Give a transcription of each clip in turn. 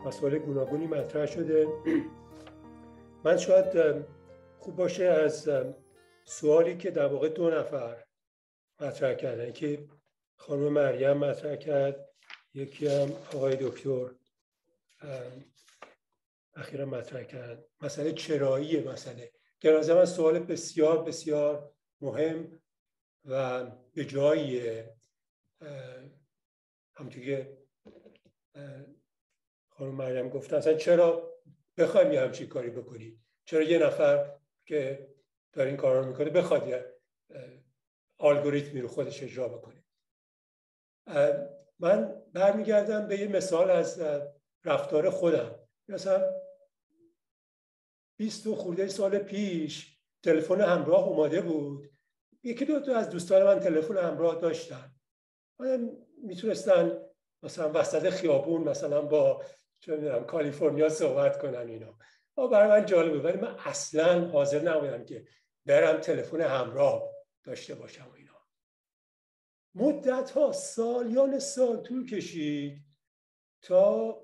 مسائل گوناگونی مطرح شده. من شاید خوب باشه از سوالی که در واقع دو نفر مطرح کردن، که خانم مریم مطرح کرد، یکی هم آقای دکتر اخیرا مطرح کرد، مسئله چرایی مسئله که از من سوال بسیار بسیار مهم و به جاییه. همونطور که خانم مریم گفتن، اصلا چرا بخوایم یه همچین کاری بکنیم؟ چرا یه نفر که داره این کار رو میکنه بخواد یه الگوریتمی رو خودش اجرا بکنه؟ من برمیگردم به یه مثال از رفتار خودم. مثلا 20 خورده سال پیش تلفن همراه اومده بود. یکی دو تا از دوستان من تلفن همراه داشتن. میتونستن مثلا وسط خیابون مثلا با کالیفرنیا صحبت کنن اینا. برای من جالبه، ولی من اصلا حاضر نبودم که برم تلفن همراه داشته باشم و اینا. مدت ها، سالیان سال طول کشید تا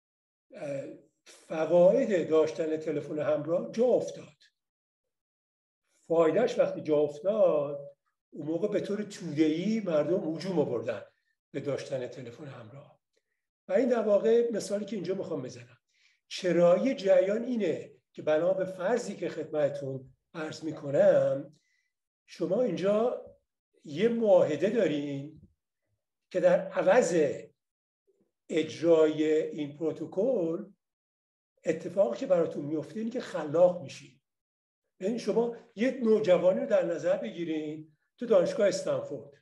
فواید داشتن تلفن همراه جا افتاد. فایدهش وقتی جا افتاد، اون موقع به طور توده‌ای مردم هجوم آوردن به داشتن تلفن همراه. و این در واقع مثالی که اینجا میخوام بزنم. چرایی جریان اینه که بنا به فرضی که خدمتتون عرض میکنم، شما اینجا یه معاهده دارین که در عوض اجرای این پروتکل، اتفاقی که براتون میفته اینه که خلاق میشین. یعنی شما یه نوجوانی رو در نظر بگیرین تو دانشگاه استنفورد.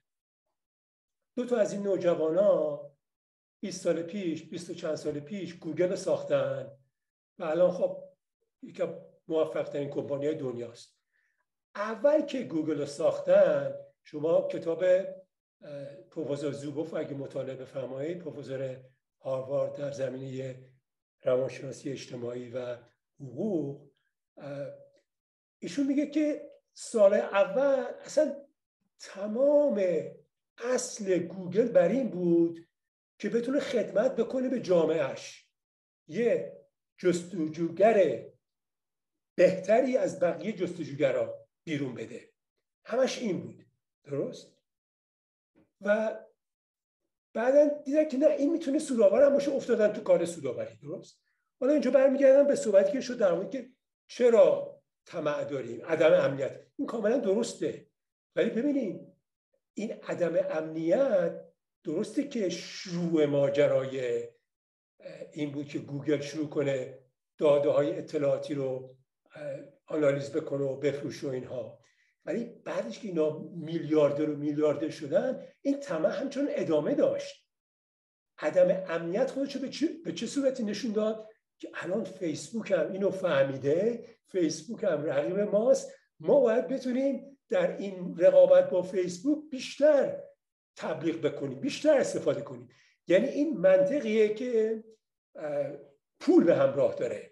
دو تا از این نوجوانا 20 سال پیش، 20 و چند سال پیش گوگل رو ساختن و الان خب یکی موفق ترین کمپانی دنیاست. اول که گوگل رو ساختن، شما کتاب پروفسور زوبوف اگه مطالعه بفرمایید، پروفسور هاروارد در زمینه روانشناسی اجتماعی و حقوق، ایشون میگه که سال اول اصلا تمام اصل گوگل بر این بود که بتونه خدمت بکنه به جامعهش، یه جستجوگر بهتری از بقیه جستجوگرها بیرون بده. همش این بود، درست؟ و بعدن دیدن که نه، این میتونه سودآور هم باشه، افتادن تو کار سودآوری، درست؟ حالا اینجا برمیگردم به صحبتی که شد در مورد که چرا طمع داریم، عدم امنیت. این کاملا درسته، ولی ببینید این عدم امنیت درسته که شروع ماجرای این بود که گوگل شروع کنه داده های اطلاعاتی رو آنالیز بکنه و بفروشه و اینها، ولی بعدش که اینا میلیاردر شدن، این طمع همچنان ادامه داشت. عدم امنیت خودشو به چه صورتی نشون داد که الان فیسبوک هم اینو فهمیده، فیسبوک هم رقیب ماست، ما باید بتونیم در این رقابت با فیسبوک بیشتر تبلیغ بکنیم، بیشتر استفاده کنیم. یعنی این منطقیه که پول به همراه داره.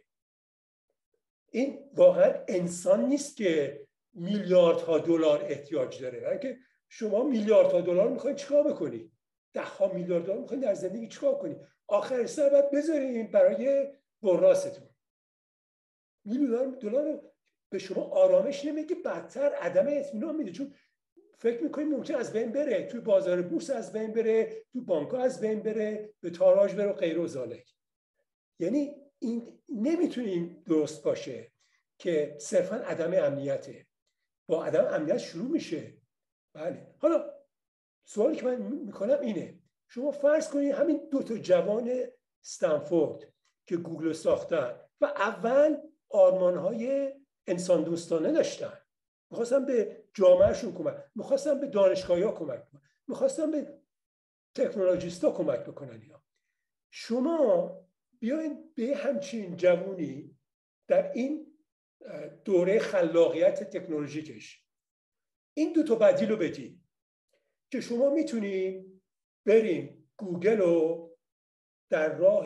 این واقعا انسان نیست که میلیاردها دلار احتیاج داره، بلکه شما میلیاردها دلار میخواید چیکار بکنید؟ 10 میلیارد دلار میخواید در زندگی چیکار کنید؟ آخر سر باید بذارین برای براستون. میلیاردها دلار به شما آرامش نمیده، بدتر عدم اطمینان میده، چون فکر میکنید ممکن از بین بره، توی بازار بورس از بین بره، تو بانک‌ها از بین بره، به تاراج بره و غیر و ذالک. یعنی این نمیتونیم درست باشه که صرفا عدم امنیته. با عدم امنیت شروع میشه. بله. حالا سوالی که من میکنم اینه، شما فرض کنید همین 2 تا جوان استنفورد که گوگل ساختن و اول آرمانهای انسان دوستانه داشتن، میخواستن به جامعهشون کمک، میخواستن به دانشگاهی‌ها کمک کنن، میخواستن به تکنولوژیست‌ها کمک بکنن. یا شما بیاین به همچین جوونی در این دوره خلاقیت تکنولوژیکش این 2 تا بدیل رو بدید که شما میتونید بریم گوگل رو در راه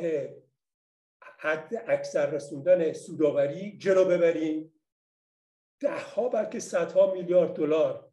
حد اکثر رسوندن سودآوری جلو ببریم، 10 بلکه 100 میلیارد دلار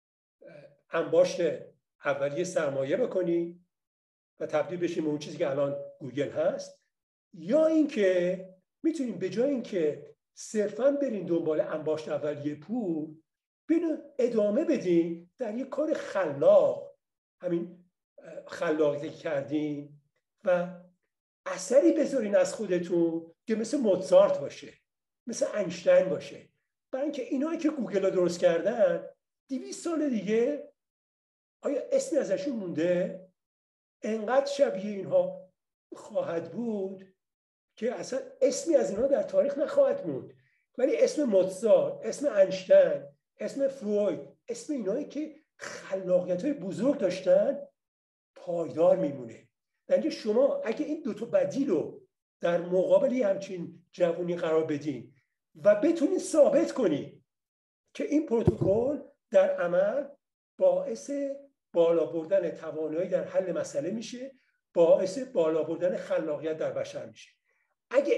انباشت اولیه سرمایه بکنیم و تبدیل بشیم به اون چیزی که الان گوگل هست، یا اینکه میتونیم به جای اینکه صرفاً برین دنبال انباشت اولیه پول، بینو ادامه بدین در یک کار خلاق، همین خلاقیت کردین و اثری بذارین از خودتون که مثل موزارت باشه، مثل اینشتین باشه. برای اینکه اینایی که گوگل رو درست کردن 200 سال دیگه آیا اسمی ازشون مونده؟ انقدر شبیه اینها خواهد بود که اصلا اسمی از اینها در تاریخ نخواهد موند. ولی اسم موزارت، اسم اینشتین، اسم فروید، اسم اینایی که خلاقیت‌های بزرگ داشتن پایدار میمونه. یعنی شما اگه این دوتا بدیل رو در مقابل همچین جوونی قرار بدین و بتونید ثابت کنید که این پروتکل در عمل باعث بالا بردن توانایی در حل مسئله میشه، باعث بالا بردن خلاقیت در بشر میشه. اگه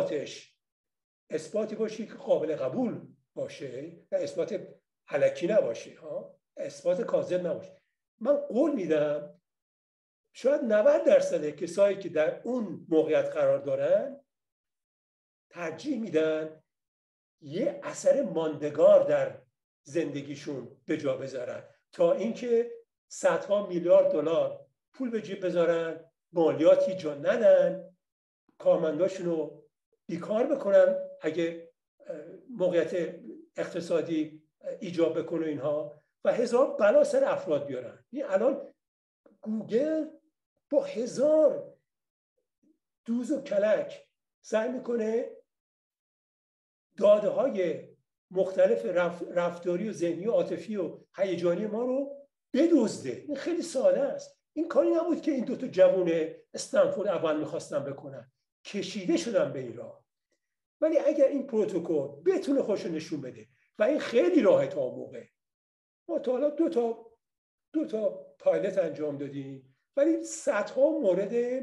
اثباتی باشه که قابل قبول باشه و اثبات الکی نباشه، اثبات کاذب نباشه، من قول میدم شاید 90% کسایی که در اون موقعیت قرار دارن ترجیح میدن یه اثر ماندگار در زندگیشون به جا بذارن تا اینکه صدها میلیارد دلار پول به جیب بذارن، مالیاتی جا ندن، کارمنداشون رو بیکار بکنن اگه موقعیت اقتصادی ایجاب بکنه اینها و هزار بلا سر افراد بیارن. این الان گوگل با 1000 دوز و کلک سعی میکنه داده های مختلف رفتاری و ذهنی و عاطفی و هیجانی ما رو بدزده. این خیلی ساده است. این کاری نبود که این دوتا جوون استنفورد اول میخواستن بکنن، کشیده شدن به این راه. ولی اگر این پروتکل بتونه خوش نشون بده و این خیلی راحت تا موقع، ما تا حالا دو تا پایلت انجام دادیم ولی صدها مورد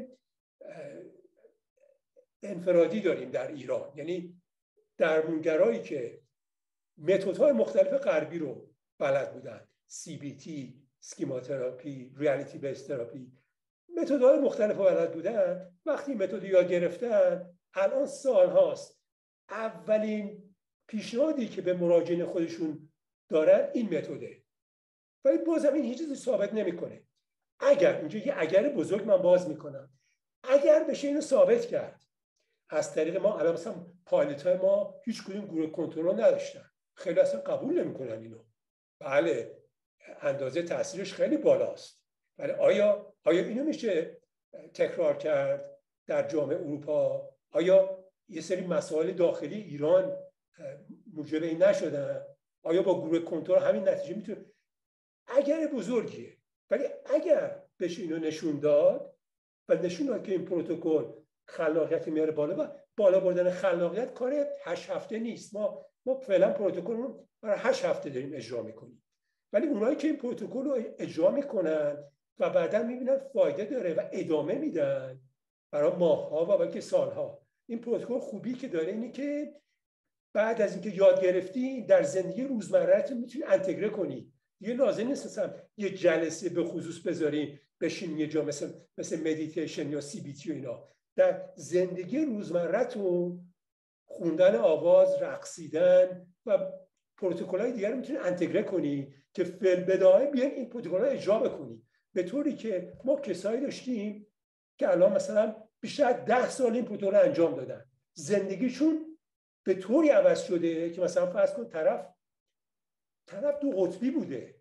انفرادی داریم در ایران. یعنی درمانگرایی که متدهای مختلف غربی رو بلد بودن، CBT، اسکیما تراپی، ریالیتی بیس تراپی، متدهای مختلف رو بلد بودن، وقتی متد یاد گرفتن الان سال هاست اولین پیشنهادی که به مراجعین خودشون دارن این متده. ولی بازم این هیچ چیزی ثابت نمیکنه. اگر اینجا یه اگر بزرگ من باز میکنم، اگر بشه اینو ثابت کرد از طریق ما، الان مثلا پایلت های ما هیچ کدوم گروه کنترل نداشتن، خیلی اصلا قبول نمیکنن اینو. بله اندازه تاثیرش خیلی بالاست، ولی آیا اینو میشه تکرار کرد در جامعه اروپا؟ آیا یه سری مسائل داخلی ایران موجب این نشدن؟ آیا با گروه کنترل همین نتیجه میتونه؟ اگر بزرگیه، ولی اگر بشه اینو نشون داد و نشون داد که این پروتکل خلاقیت میاره بالا و بالا بردن خلاقیت کار 8 هفته نیست. ما فعلا پروتکل رو برای 8 هفته داریم اجرا میکنیم، ولی اونایی که این پروتکل رو اجرا میکنن و بعدا میبینن فایده داره و ادامه میدن برای ماه‌ها و بلکه سالها، این پروتکل خوبی که داره اینه که بعد از اینکه یاد گرفتی در زندگی روزمره‌ت میتونی انتگره کنی. دیگه لازم نیست مثلا یه جلسه به خصوص بذاری بشین یه جا مثل مدیتیشن یا CBT و اینا. در زندگی روزمره‌تون خوندن آواز، رقصیدن و پروتکل‌های دیگر رو میتونی انتگره کنی که فی‌البداهه بیان این پروتکل‌ها اجرا بکنی. به طوری که ما کسایی داشتیم که الان مثلا بیشتر از 10 سال این پروتکل رو انجام دادن، زندگیشون به طوری عوض شده که مثلا فرض کن طرف 2 قطبی بوده،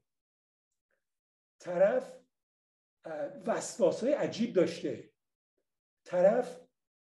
طرف وسواس‌های عجیب داشته، طرف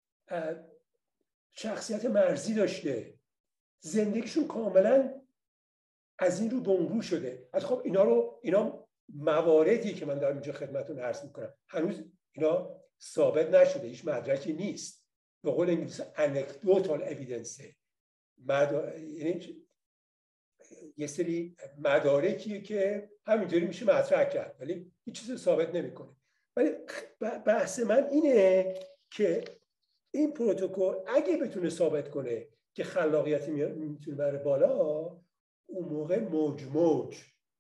شخصیت مرزی داشته، زندگیشون کاملا از این رو به اون رو شده. از خب اینا مواردی که من دارم اینجا خدمتتون عرض میکنم، هنوز اینا ثابت نشده، هیچ مدرکی نیست. به قول انگلیسی anecdotal evidence، یعنی یه سری مدارکیه که همینطوری میشه مطرح کرد ولی هیچ چیزی ثابت نمیکنه. ولی بحث من اینه که این پروتکل اگه بتونه ثابت کنه که خلاقیت میتونه بره بالا، اون موقع موج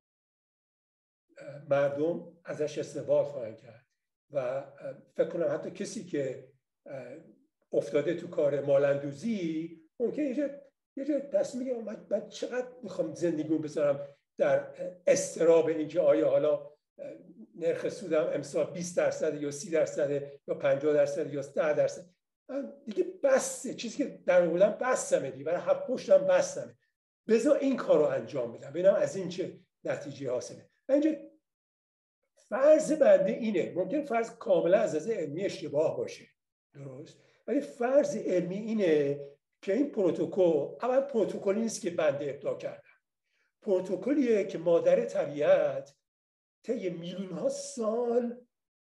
مردم ازش استفاده خواهند کرد و فکر کنم حتی کسی که افتاده تو کار مالندوزی ممکنه یه جا دست میگه من چقدر میخوام زندگیمو بذارم در اضطراب اینکه آیا حالا نرخ سودم امسال 20% یا 30% یا 50% یا 10%. دیگه بسه، چیزی که در آوردم بسمه دیگه، برای هفت پشتم بسمه، بذار این کار رو انجام میدم ببینم از این چه نتیجه حاصله. اینجا فرض بنده اینه، ممکن فرض کاملا از نظر علمی اشتباه باشه، درست، ولی فرض علمی اینه که این پروتکل اول پروتکلی نیست که بنده ابداع کردم، پروتکلیه که مادر طبیعت طی میلیون ها سال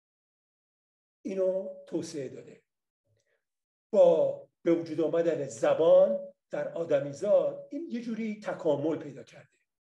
اینو توسعه داده. با به وجود آمدن زبان در آدمیزاد این یه جوری تکامل پیدا کرده.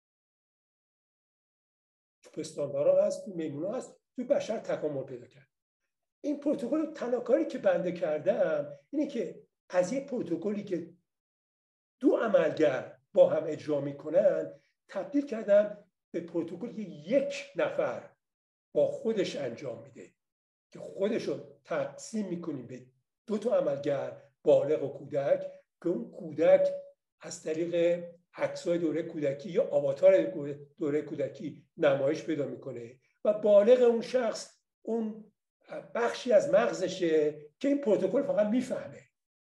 تو پستاندارا هست، تو میمونا هست، تو بشر تکامل پیدا کرده. این پروتکل تنها کاری که بنده کردم اینه که از یه پروتکلی که دو عملگر با هم اجرا میکنن تبدیل کردم به پروتکلی که یک نفر با خودش انجام میده، که خودش رو تقسیم میکنیم به دو تا عملگر بالغ و کودک، که اون کودک از طریق عکسای دوره کودکی یا آواتار دوره کودکی نمایش پیدا میکنه و بالغ اون شخص اون بخشی از مغزشه که این پروتکل فقط میفهمه،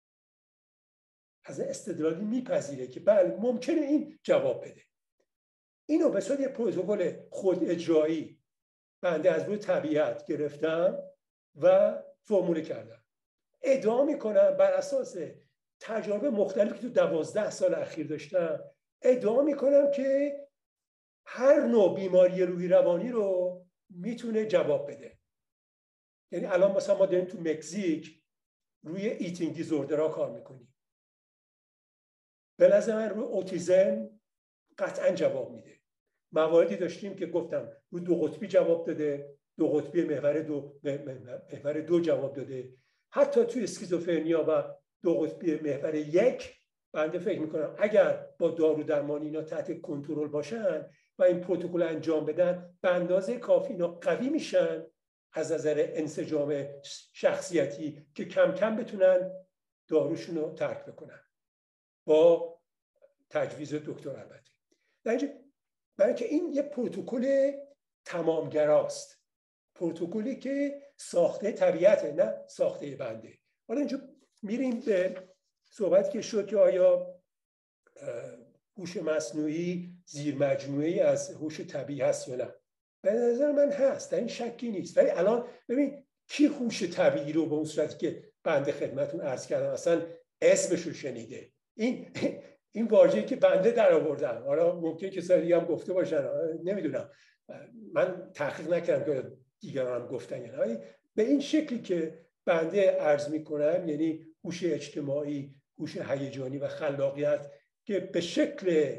از استدلالی میپذیره که بله ممکنه این جواب بده. اینو به صورت یه پروتکل خود اجرایی بنده از روی طبیعت گرفتم و فرموله کردم، ادعا میکنم بر اساس تجارب مختلفی که تو 12 سال اخیر داشتم، ادعا میکنم که هر نوع بیماری روحی روانی رو میتونه جواب بده. یعنی الان مثلا ما داریم تو مکزیک روی ایتینگ دیزوردرها کار میکنیم، به نظر من روی اوتیزم قطعا جواب میده. مواردی داشتیم که گفتم روی دو قطبی جواب داده، دو قطبی محور دو جواب داده، حتی توی اسکیزوفرنیا و دو قطبی محور یک بنده فکر میکنم اگر با دارو درمانی اینا تحت کنترل باشن و این پروتکل انجام بدن به اندازه کافی اینا قوی میشن از نظر انسجام شخصیتی که کم کم بتونن داروشون رو ترک بکنن با تجویز دکتر البته. برای اینکه این یه پروتکل تمامگراست، پروتکلی که ساخته طبیعته نه ساخته بنده. حالا اینجا میریم به صحبتی که شد که آیا هوش مصنوعی زیر مجموعه‌ای از هوش طبیعی هست یا نه. به نظر من هست، در این شکی نیست. ولی الان ببین کی هوش طبیعی رو به اون صورتی که بنده خدمتون عرض کردم اصلا اسمش رو شنیده؟ این واژه‌ای که بنده در آوردم، حالا ممکنه کسایی دیگه هم گفته باشن، نمیدونم، من تحقیق نکردم که دیگران هم گفتن یا نه. به این شکلی که بنده عرض میکنم، یعنی هوش اجتماعی، هوش هیجانی و خلاقیت که به شکل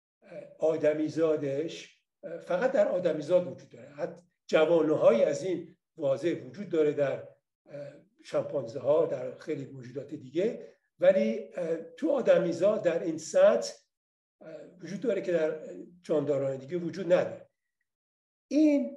آدمیزادش فقط در آدمیزاد وجود داره، حتی جوانه‌هایی از این واژه وجود داره در شامپانزه ها، در خیلی موجودات دیگه، ولی تو آدمیزاد در این سطح وجود داره که در جانداران دیگه وجود نداره. این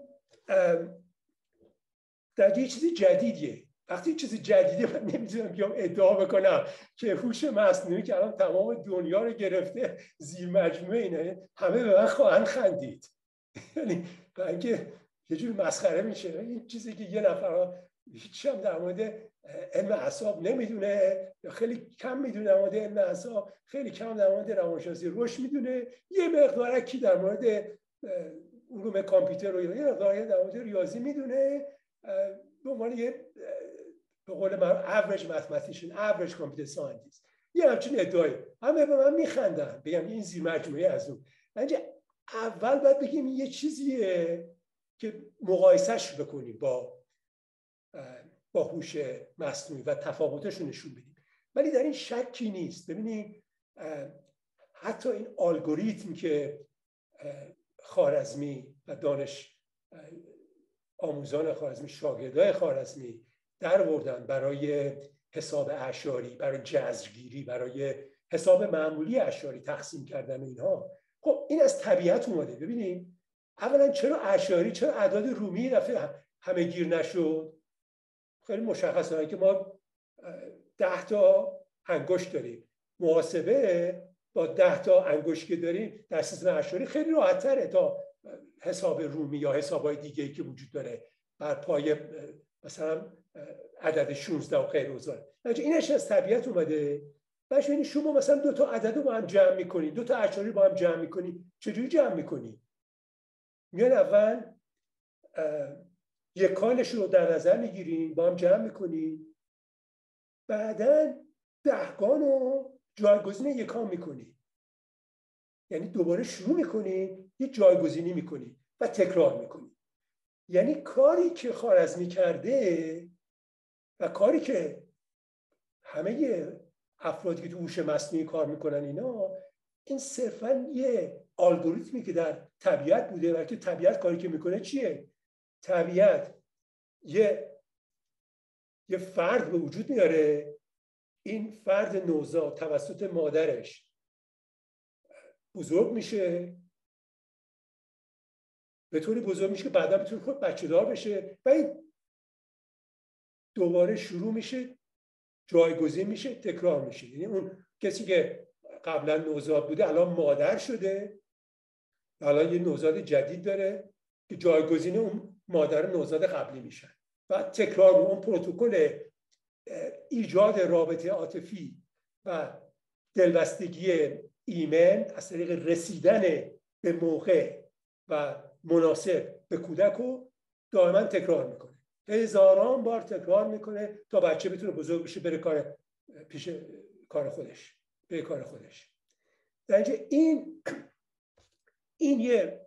در یه چیزی جدیدیه. وقتی چیزی جدیده من نمیتونم بیام ادعا بکنم که هوش مصنوعی که الان تمام دنیا رو گرفته زیر مجموعه اینه، همه به من خواهند خندید. یعنی اینکه یه جور مسخره میشه. این چیزی که یه نفر هیچ هم در مورد علم اعصاب نمیدونه یا خیلی کم میدونه در مورد علم اعصاب، خیلی کم در مورد روانشناسی رشد میدونه، یه مقدارکی در مورد علوم کامپیوتر و یه مقداری در مورد ریاضی میدونه، به عنوان یه به قول من average mathematician, average computer scientist، یه همچین ادعایی. همه به من میخندن بگم این زیر مجموعه از اون. اینجا اول باید بگیم یه چیزیه که مقایسهش بکنیم با هوش مصنوعی و تفاوتش رو نشون بدیم. ولی در این شکی نیست. ببینید حتی این الگوریتم که خوارزمی و دانش آموزان خوارزمی، شاگردای خوارزمی در آوردن برای حساب اعشاری، برای جذرگیری، برای حساب معمولی اعشاری، تقسیم کردن اینها، خب این از طبیعت اومده. ببینیم اولا چرا اعشاری، چرا اعداد رومی دفعه همه گیر نشد؟ خیلی مشخصه که ما 10 تا انگشت داریم. محاسبه با 10 تا انگشت که داریم در سیستم اعشاری خیلی راحت‌تره تا حساب رومی یا حساب‌های دیگه‌ای که وجود داره بر پای مثلا عدد 16 و غیر وزاره. اینش از طبیعت اومده. باشه یعنی شما مثلا 2 تا عدد رو با هم جمع می‌کنید، 2 تا اعشاری با هم جمع می‌کنید. چجوری جمع می‌کنید؟ میان اول یکانش رو در نظر می‌گیرین، با هم جمع می‌کنید. بعداً دهگان رو جایگزین یکان می‌کنید. یعنی دوباره شروع می‌کنید، یه جایگزینی می‌کنید و تکرار می‌کنید. یعنی کاری که خوارزمی کرده و کاری که همه افرادی که تو هوش مصنوعی کار میکنن این صرفا یه الگوریتمی که در طبیعت بوده و که طبیعت کاری که میکنه چیه؟ طبیعت یه فرد به وجود میاره، این فرد نوزاد توسط مادرش بزرگ میشه، به طوری بزرگ میشه که بعدا به طور خود بچه دار بشه و این دوباره شروع میشه، جایگزین میشه، تکرار میشه. یعنی اون کسی که قبلا نوزاد بوده الان مادر شده، الان یه نوزاد جدید داره که جایگزین اون مادر نوزاد قبلی میشن و تکرار اون پروتکل ایجاد رابطه عاطفی و دلبستگی ایمن از طریق رسیدن به موقع و مناسب به کودک رو دائما تکرار میکنه. هزاران بار تکرار میکنه تا بچه بتونه بزرگ بشه بره پیش کار خودش، به کار خودش. در اینجا این یه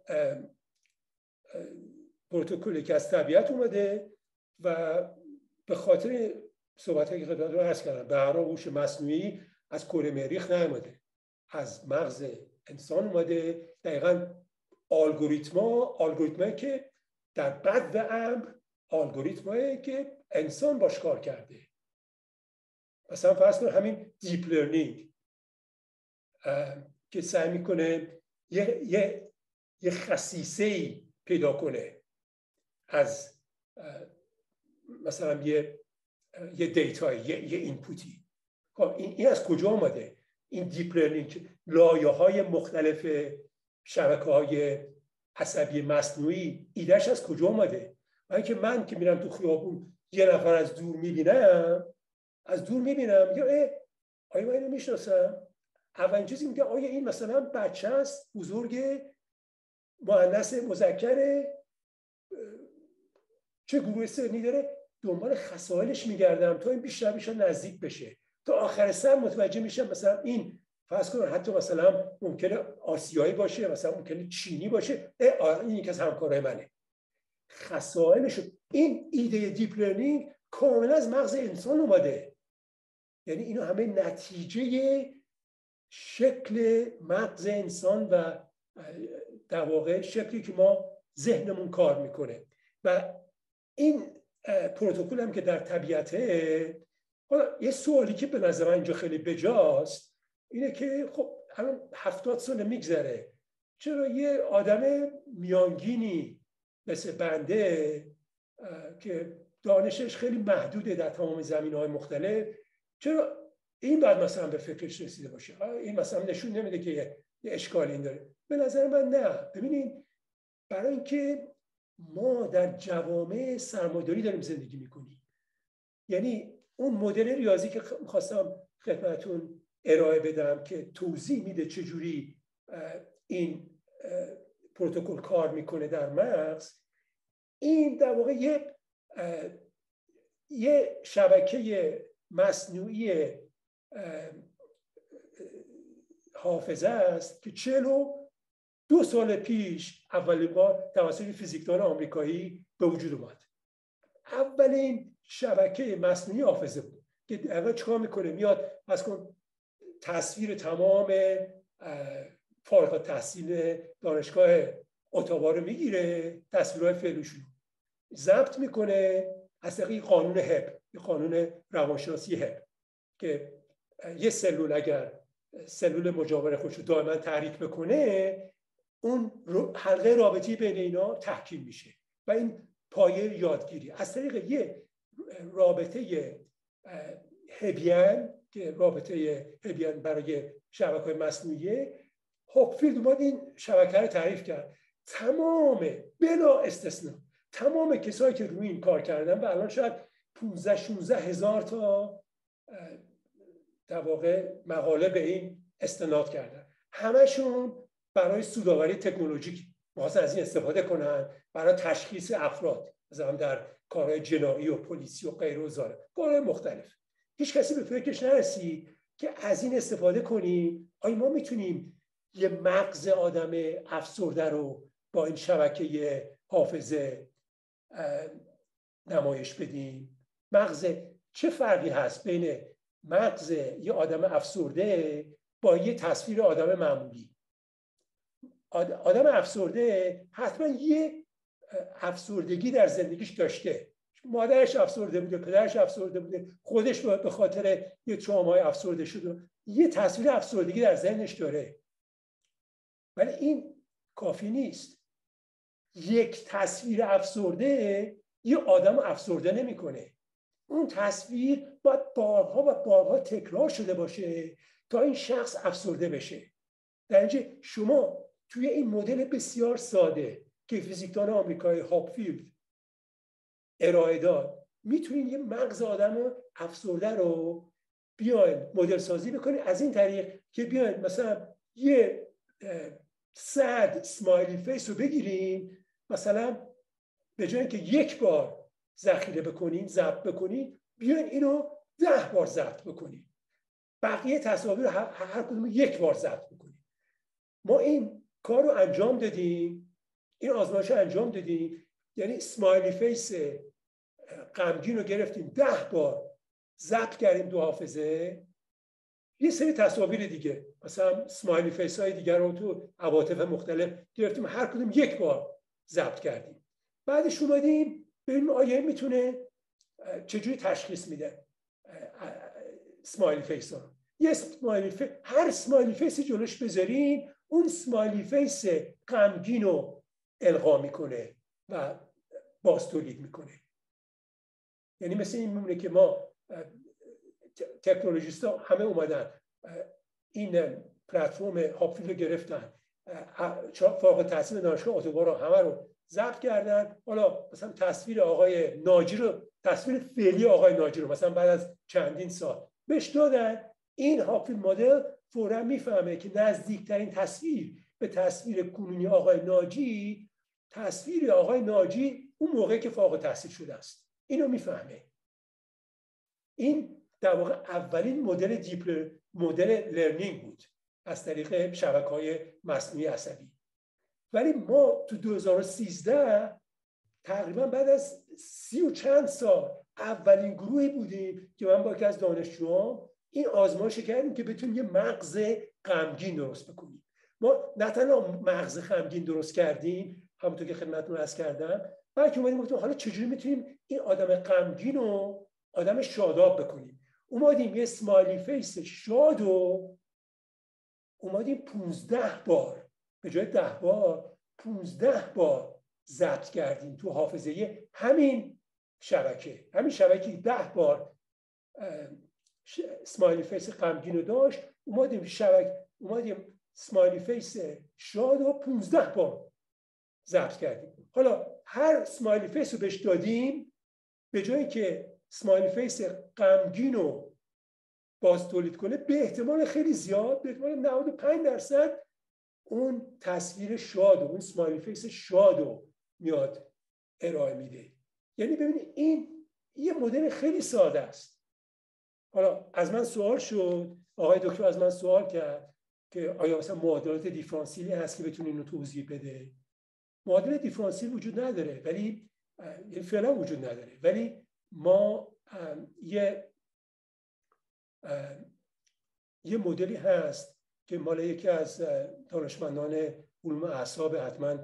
پروتکلی که از طبیعت اومده و به خاطر صحبتایی که خدمت رو عرض کردم، به هر حال هوش مصنوعی از کره مریخ نیامده، از مغز انسان اومده. دقیقاً الگوریتمایی که در بد امر الگوریتمایی که انسان باش کار کرده. مثلا فرض کن همین دیپ لرنینگ که سعی میکنه یه خصیصه‌ای پیدا کنه از مثلا یه دیتایی، یه اینپوتی. خب این از کجا آمده؟ این دیپ لرنینگ لایه‌های مختلف شبکه‌های عصبی مصنوعی ایدهش از کجا آمده؟ من که میرم تو خیابون یه نفر از دور میبینم میگم آیا من اینو میشناسم؟ اولین چیزی میگه آیا این مثلا بچه است، بزرگ، مؤنث، مذکر، چه گروه سنی داره؟ دنبال خصایلش میگردم تا این بیشتر نزدیک بشه، تا آخر سر متوجه میشم مثلا این فرض کن حتی مثلا ممکنه آسیایی باشه، مثلا ممکنه چینی باشه، این یکی از همکارای منه. خصایلش، این ایده دیپ لرنینگ کاملا از مغز انسان اومده. یعنی اینو همه نتیجه شکل مغز انسان و در واقع شکلی که ما ذهنمون کار میکنه. و این پروتکل هم که در طبیعته، حالا یه سوالی که به نظر من اینجا خیلی بجاست اینه که خب الان 70 سال میگذره، چرا یه آدم میانگینی مثل بنده که دانشش خیلی محدوده در تمام زمینه‌های مختلف، چرا این بعد مثلا به فکرش رسیده باشه؟ این مثلا نشون نمیده که یه اشکالی این داره؟ به نظر من نه. ببینید، برای اینکه ما در جوامع سرمایه‌داری داریم زندگی میکنیم. یعنی اون مدل ریاضی که میخواستم خدمتتون ارائه بدم که توضیح میده چجوری این پروتکل کار میکنه در مغز، این در واقع یه شبکه مصنوعی حافظه است که 42 سال پیش اولین بار توسط فیزیکدان آمریکایی به وجود اومد. اولین شبکه مصنوعی حافظه بود که اول چیکار میکنه؟ میاد تصویر تمام فارغ التحصیل دانشگاه اتاوا رو میگیره، تصویرهای فعلیشون ضبط میکنه از طریق قانون هب، قانون روانشناسی هب، که یه سلول اگر سلول مجاور خودش رو دائما تحریک بکنه، اون حلقه رابطی بین اینا تحکیم میشه و این پایه یادگیری از طریق یه رابطه هبیان که رابطه هبیان برای شبکه‌های مصنوعیه، هاپفیلد اومد این شبکه رو تعریف کرد. تمام بلا استثنا تمام کسایی که روی این کار کردن و الان شاید 15-16 هزار تا در واقع مقاله به این استناد کردن، همشون برای سودآوری تکنولوژیک می‌خواستن از این استفاده کنن برای تشخیص افراد، مثلا در کارهای جنایی و پلیسی و غیره و زاره، کارهای مختلف. هیچ کسی به فکرش نرسید که از این استفاده کنیم. آیا ما میتونیم یه مغز آدم افسرده رو با این شبکه حافظه نمایش بدیم؟ مغز چه فرقی هست بین مغز یه آدم افسرده با یه تصویر آدم معمولی؟ آدم افسرده حتما یه افسردگی در زندگیش داشته، مادرش افسرده بوده، پدرش افسرده بوده، خودش به خاطر یه ترومای افسرده شده، یه تصویر افسردگی در ذهنش داره. ولی این کافی نیست. یک تصویر افسرده یه آدم افسرده نمیکنه. اون تصویر باید بارها و بارها تکرار شده باشه تا این شخص افسرده بشه. در اینجا شما توی این مدل بسیار ساده که فیزیکدان آمریکایی هاپفیلد ارائه داد، میتونید یه مغز آدم افسرده رو بیاین مدل سازی بکنید از این طریق که بیاین مثلا یه سد سمایلی فیس رو بگیریم، مثلا به جای اینکه یک بار ذخیره بکنین، ضبط بکنین، بیاین اینو 10 بار ضبط بکنین، بقیه تصاویر هر کدوم یک بار ضبط بکنین. ما این کار رو انجام دادیم، این آزمایش رو انجام دادیم، یعنی سمایلی فیس غمگین رو گرفتیم 10 بار ضبط کردیم تو حافظه، یه سری تصاویر دیگه مثلا سمایلی فیس های دیگر رو تو عواطف مختلف گرفتیم، هر کدوم یک بار ضبط کردیم. بعدش اومدیم ببینیم آیا میتونه چجوری تشخیص میده سمایلی فیس ها. هر سمایلی فیسی جلوش بذارین، اون سمایلی فیس غمگین رو القا میکنه و باز تولید میکنه. یعنی مثل این میمونه که ما تکنولوژیست ها همه اومدن این پلتفرم هاپفیلد رو گرفتن، فارغ التحصیل دانشگاه اتوبار رو همه رو ضبط کردن. حالا مثلا تصویر آقای ناجی رو، تصویر فعلی آقای ناجی رو مثلا بعد از چندین سال بهش دادن، این هاپفیلد مدل فوراً میفهمه که نزدیکترین تصویر به تصویر کنونی آقای ناجی، تصویر آقای ناجی اون موقعی که فارغ التحصیل شده است. اینو میفهمه. این در واقع اولین مدل لرنینگ بود از طریق شبکه‌های مصنوعی عصبی. ولی ما تو 2013 تقریبا بعد از 30 و چند سال اولین گروهی بودیم که من با یکی از دانشجوام این آزمایش کردیم که بتونیم یه مغز غمگین درست بکنیم. ما نه تنها مغز غمگین درست کردیم همونطور که خدمتتون عرض کردم، بلکه اومدیم گفتیم حالا چجوری میتونیم این آدم غمگین رو آدم شاداب بکنیم. اومدیم یه سمایلی فیس شاد رو اومدیم 15 بار به جای 10 بار 15 بار ضبط کردیم تو حافظه همین شبکه. 10 بار سمایلی فیس غمگین رو داشت، اومدیم سمایلی فیس شاد رو 15 بار ضبط کردیم. حالا هر سمایلی فیس رو بهش دادیم، به جایی که سمایلی فیس غمگین رو باز تولید کنه، به احتمال خیلی زیاد، به احتمال 95% اون تصویر شاد و اون سمایلی فیس شاد رو میاد ارائه میده. یعنی ببینید این یه مدل خیلی ساده است. حالا از من سوال شد، آقای دکتر از من سوال کرد که آیا مثلا معادلات دیفرانسیلی هست که بتونه اینو توضیح بده. معادله دیفرانسیل وجود نداره، ولی فعلا وجود نداره، ولی ما یه مدلی هست که مال یکی از دانشمندان علوم اعصاب، حتما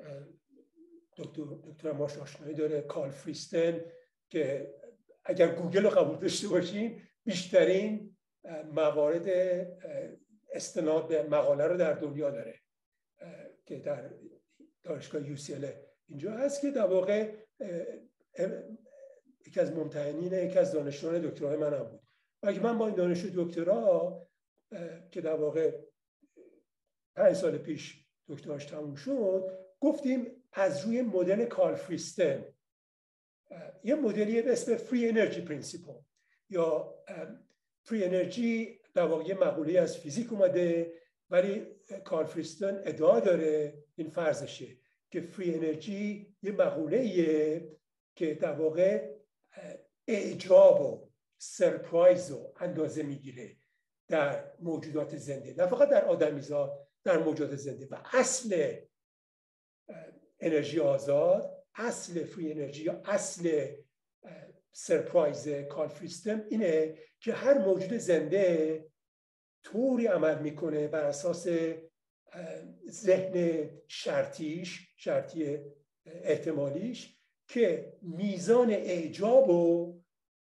دکتر ماش آشنایی داره، کارل فریستن، که اگر گوگل رو قبول داشته باشین بیشترین موارد استناد به مقاله رو در دنیا داره که در دانشگاه UCLA اینجا هست، که در واقع یکی از ممتحنین، یکی از دانشجویان دکترای من هم بود. اگه من با این دانش دکترا که در واقع 5 سال پیش دکتراش تموم شد، گفتیم از روی مدل کارل فریستن، یه مدلی به اسم فری انرژی پرینسیپل یا فری انرژی، در واقع یه مقوله از فیزیک اومده، ولی کارل فریستن ادعا داره، این فرضشه که فری انرژی یه مقوله‌ایه که در واقع اعجاب و سرپرایز رو اندازه میگیره در موجودات زنده، نه فقط در آدمیزاد، در موجودات زنده. و اصل انرژی آزاد، اصل فری انرژی یا اصل سرپرایز کارل فریستن اینه که هر موجود زنده طوری عمل میکنه بر اساس ذهن شرطی احتمالیش که میزان اعجاب و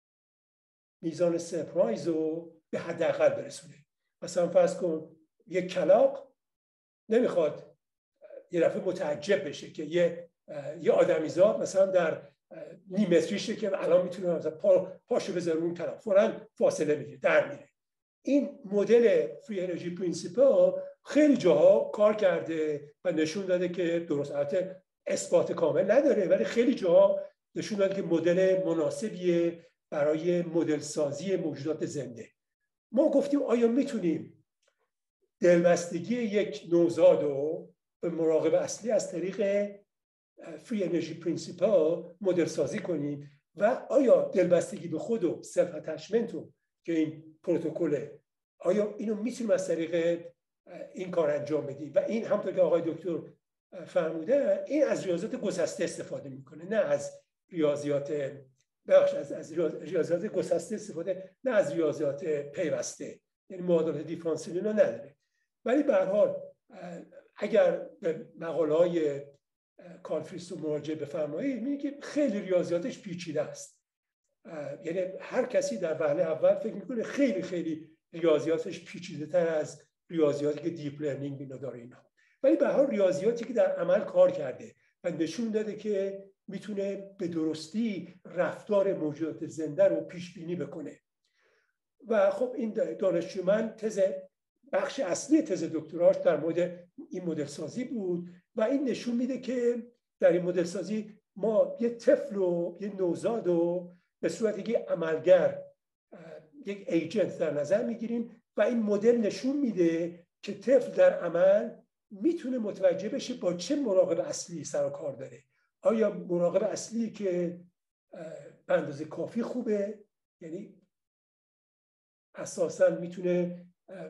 میزان سرپرایز رو به حداقل برسونه. مثلا فرض کن یک کلاغ نمیخواد یه دفعه متعجب بشه که یه آدمیزاد مثلا در نیم متریشه که الان میتونه مثلا پاشو بذاره اون طرف، فوراً فاصله میگیره، در میره. این مدل فری انرژی پرینسیپل خیلی جاها کار کرده و نشون داده که درست، البته اثبات کامل نداره، ولی خیلی جاها نشون داده که مدل مناسبیه برای مدل سازی موجودات زنده. ما گفتیم آیا میتونیم دلبستگی یک نوزاد رو به مراقب اصلی از طریق فری انرژی پرینسیپل مدل سازی کنیم و آیا دلبستگی به خود و سلف اتچمنت رو که این پروتکله، آیا اینو میتونیم از طریق این کار انجام بدیم؟ و این همونطور که آقای دکتر فرموده، این از ریاضیات گسسته استفاده میکنه، نه از ریاضیات از ریاضیات گسسته استفاده، نه از ریاضیات پیوسته، یعنی معادلات دیفرانسیل رو نداره. ولی به هر حال اگر به مقاله‌های کارل فریستن مراجعه بفرمایید میگه که خیلی ریاضیاتش پیچیده است. یعنی هر کسی در وهله اول فکر میکنه خیلی خیلی ریاضیاتش پیچیده تر از ریاضیاتی که دیپ لرنینگ اینا داره اینا، ولی به هر حال ریاضیاتی که در عمل کار کرده و نشون داده که میتونه به درستی رفتار موجودات زنده رو پیش بینی بکنه. و خب این دانشجو من بخش اصلی تز دکتراش در مورد این مدل سازی بود و این نشون میده که در این مدل سازی ما یه طفل و یه نوزاد رو به صورت یک عملگر، یک ایجنت در نظر میگیریم و این مدل نشون میده که طفل در عمل میتونه متوجه بشه با چه مراقب اصلی سر و کار داره. آیا مراقب اصلی که به اندازه کافی خوبه، یعنی اساساً میتونه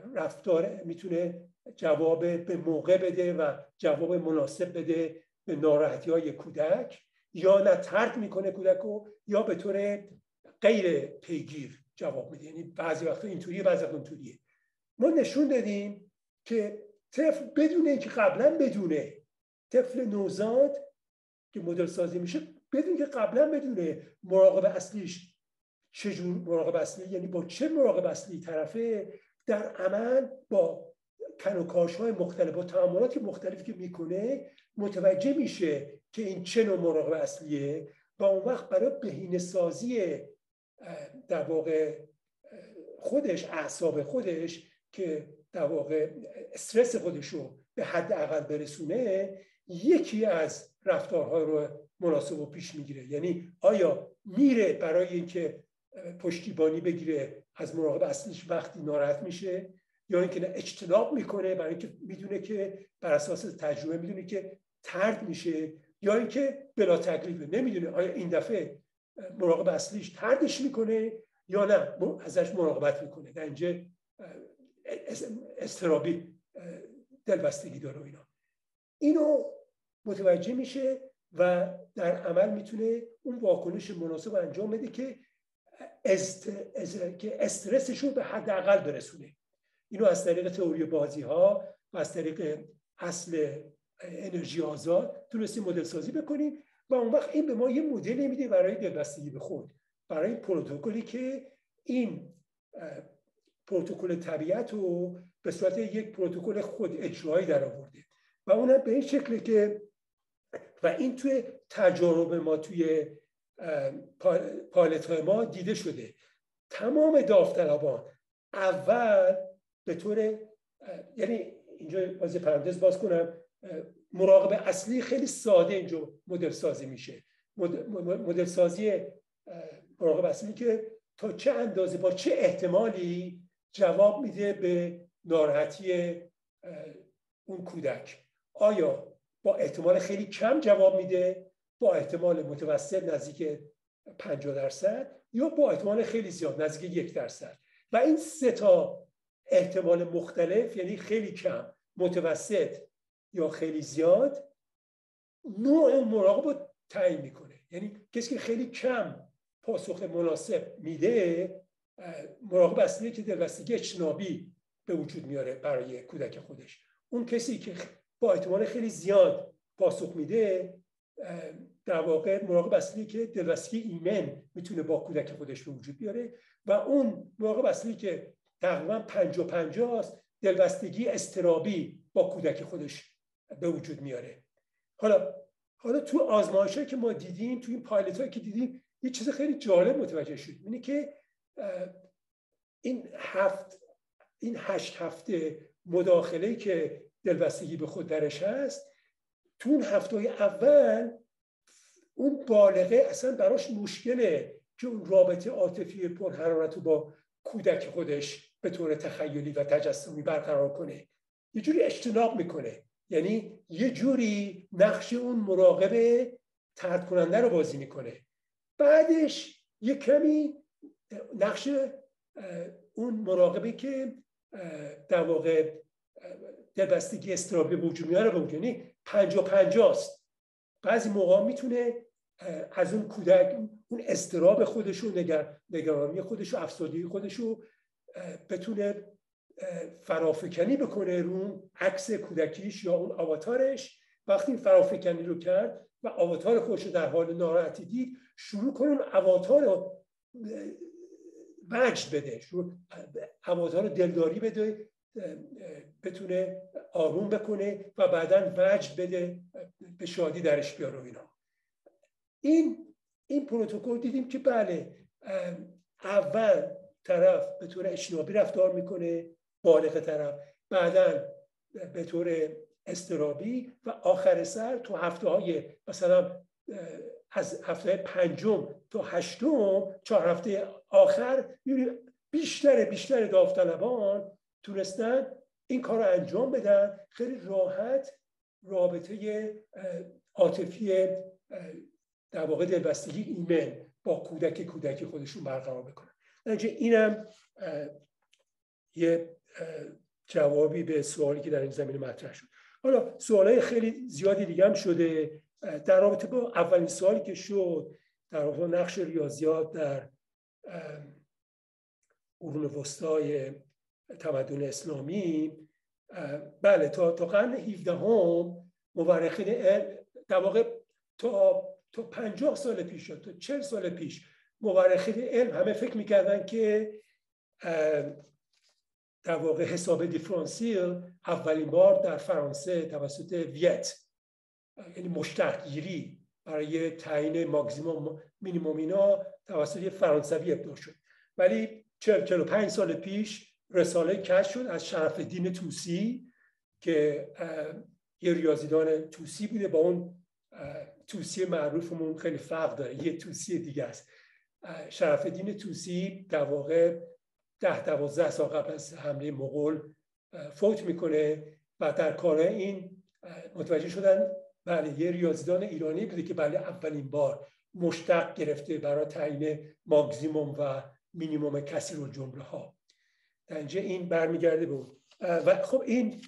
میتونه جواب به موقع بده و جواب مناسب بده به ناراحتی‌های کودک، یا نه ترک میکنه کودک رو، یا به طور غیر پیگیر جواب میده، یعنی بعضی وقتا اینطوریه بعضی وقتا اونطوریه. ما نشون دادیم که طفل بدون اینکه قبلا بدونه، طفل نوزاد که مدل سازی میشه بدون که قبلا بدونه مراقب اصلیش چجور مراقب اصلی، یعنی با چه مراقب اصلی طرفه، در عمل با کنوکاش‌های مختلف و تعاملات مختلفی که میکنه متوجه میشه که این چه نوع مراقب اصلیه و اون وقت برای بهینه‌سازی در واقع خودش، اعصاب خودش که در واقع استرس خودش رو به حد اقل برسونه، یکی از رفتارها رو مناسب و پیش میگیره. یعنی آیا میره برای اینکه پشتیبانی بگیره از مراقب اصلیش وقتی ناراحت میشه، یا اینکه اجتناب میکنه برای اینکه میدونه که بر اساس تجربه میدونه که طرد میشه، یا اینکه بلا تکلیفه، نمیدونه آیا این دفعه مراقب اصلیش طردش میکنه یا نه ازش مراقبت میکنه. در اینجا اضطرابی دلبستگی داره و اینو متوجه میشه و در عمل میتونه اون واکنش مناسب انجام بده که استرسش رو به حداقل برسونه. اینو از طریق تئوری بازی ها و از طریق اصل انرژی آزاد تونستیم مدل سازی بکنیم و اون وقت این به ما یه مدلی میده برای دلبستگی به خود، برای پروتکلی که این پروتکل طبیعت رو به صورت یک پروتکل خود اجرایی در آورده و اونم به این شکله که و این توی تجارب ما توی پالت های ما دیده شده. تمام داوطلبان اول به طور، یعنی اینجا باز پرانتز باز کنم، مراقب اصلی خیلی ساده اینجا مدل سازی میشه. مدل سازی مراقب اصلی که تا چه اندازه با چه احتمالی جواب میده به ناراحتی اون کودک. آیا با احتمال خیلی کم جواب میده، با احتمال متوسط نزدیک 50%، یا با احتمال خیلی زیاد نزدیک 1%. و این 3 تا احتمال مختلف، یعنی خیلی کم، متوسط یا خیلی زیاد، نوع مراقب رو تعیین میکنه. یعنی کسی که خیلی کم پاسخ مناسب میده، مراقب اصلی که دلبستگی اجتنابی به وجود میاره برای کودک خودش. اون کسی که با احتمال خیلی زیاد پاسخ میده، در واقع مراقب اصلی که دلبستگی ایمن میتونه با کودک خودش به وجود بیاره. و اون مراقب اصلی که تقریبا 50-50 است، دلبستگی اضطرابی با کودک خودش به وجود میاره. حالا تو آزمایش‌هایی که ما دیدیم، تو این پایلت‌هایی که دیدیم، یه چیز خیلی جالب متوجه شد. اینه که این 8 هفته مداخله‌ای که دلبستگی به خود درش هست، تو اون هفته‌های اول اون بالغه اصلا براش مشکله که اون رابطه عاطفی پرحرارت رو با کودک خودش به طور تخیلی و تجسمی برقرار کنه. یه جوری اجتناب میکنه، یعنی یه جوری نقش اون مراقب طرد کننده رو بازی میکنه. بعدش یه کمی نقش اون مراقبی که در واقع دلبستگی اضطرابی به وجود میاره به وجود، یعنی 50-50 است. بعضی موقع میتونه از اون کودک اون اضطراب خودش و نگرانی خودش و افسردگی خودش رو بتونه فرافکنی بکنه رو عکس کودکیش یا اون آواتارش. وقتی فرافکنی رو کرد و آواتار خودش رو در حال ناراحتی دید، شروع کنه اون آواتار رو وجد بده، آواتار رو دلداری بده، بتونه آروم بکنه و بعداً وجد بده، به شادی درش بیاره و اینا. این پروتکل دیدیم که بله، اول طرف به طور اجتنابی رفتار میکنه، بالغ طرف، بعداً به طور اضطرابی، و آخر سر تو هفته‌های مثلا از هفته 5 تا 8، 4 هفته آخر، بیشتر داوطلبان تونستن این کار رو انجام بدن، خیلی راحت رابطه عاطفی در واقع دلبستگی ایمن با کودک خودشون برقرار بکنن. درنچه اینم یه جوابی به سوالی که در این زمینه مطرح شد. حالا سوالای خیلی زیادی دیگه هم شده در رابطه با اولین سوالی که شد در رابطه با نقش ریاضیات در قرون وسطای تمدن اسلامی. بله، تا قرن 17 مورخین در واقع تا 50 سال پیش تا 40 سال پیش مورخین علم همه فکر میکردن که در واقع حساب دیفرانسیل اولین بار در فرانسه توسط ویت، یعنی مشتق گیری برای تعیین ماکسیموم مینیموم اینا، توسط فرانسوی ابداع شد. ولی 45 سال پیش رساله کشف شد از شرف‌الدین طوسی که یه ریاضیدان طوسی بوده. با اون طوسی معروفمون خیلی فرق داره، یه طوسی دیگه است. شرف‌الدین طوسی در واقع 10-12 سال قبل از حمله مغول فوت میکنه و در کار این متوجه شدن بله یه ریاضیدان ایرانی بوده که بله اولین بار مشتق گرفته برای تعیین ماکسیموم و مینیموم کسرالجمله ها. در اینجا این برمیگرده به اون. و خب این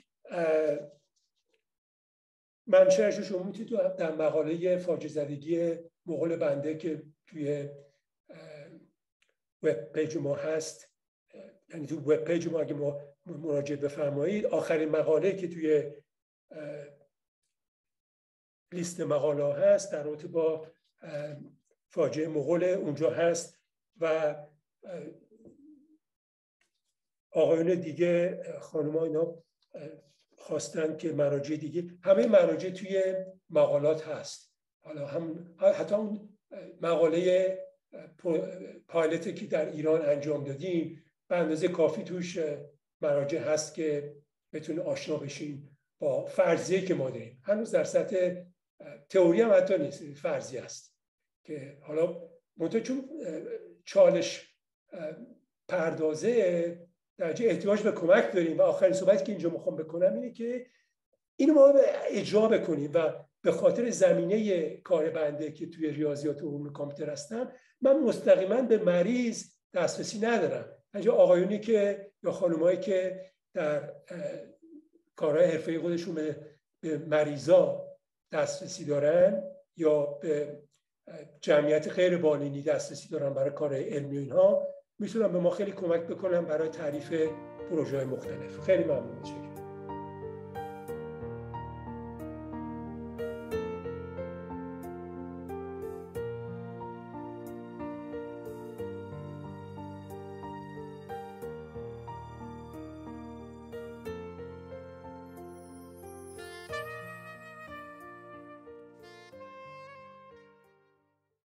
منشأش شما میتونید در مقاله فاجعه زدگی مغول بنده که توی وب پیج ما هست، یعنی تو وب پیج ما اگه مراجعه بفرمایید، آخرین مقاله که توی لیست مقاله هست در رابطه با فاجعه مغول اونجا هست. و آقایون دیگه، خانم‌ها اینا خواستن که مراجع دیگه، همه مراجع توی مقالات هست. حالا هم حتی اون مقاله پایلتی که در ایران انجام دادیم به اندازه کافی توش مراجع هست که بتونه آشنا بشین با فرضیه‌ای که ما داریم. هنوز در سطح تئوری هم حتی نیست، فرضیه است که حالا منتها چون چالش پردازه درجه احتیاج به کمک داریم و آخرین صحبتی که اینجا میخوام بکنم اینه که اینو ما اجرا بکنیم و به خاطر زمینه کار بنده که توی ریاضیات علوم کامپیوتر هستم من مستقیما به مریض دسترسی ندارم. اینجا آقایونی که یا خانمایی که در کارهای حرفه‌ای خودشون به مریضا دسترسی دارن یا به جمعیت غیر بالینی دسترسی دارن برای کار علمی اینها میتونن به ما خیلی کمک بکنن برای تعریف پروژه‌های مختلف. خیلی ممنون.